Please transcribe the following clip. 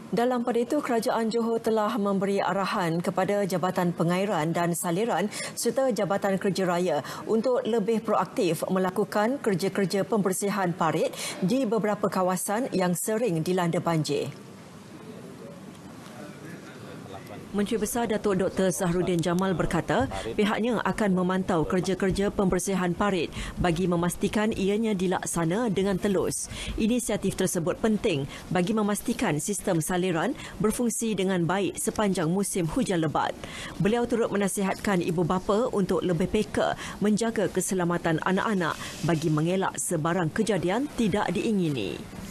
Dalam pada itu, Kerajaan Johor telah memberi arahan kepada Jabatan Pengairan dan Saliran serta Jabatan Kerja Raya untuk lebih proaktif melakukan kerja-kerja pembersihan parit di beberapa kawasan yang sering dilanda banjir. Menteri Besar Datuk Dr. Zahruddin Jamal berkata pihaknya akan memantau kerja-kerja pembersihan parit bagi memastikan ianya dilaksana dengan telus. Inisiatif tersebut penting bagi memastikan sistem saliran berfungsi dengan baik sepanjang musim hujan lebat. Beliau turut menasihatkan ibu bapa untuk lebih peka menjaga keselamatan anak-anak bagi mengelak sebarang kejadian tidak diingini.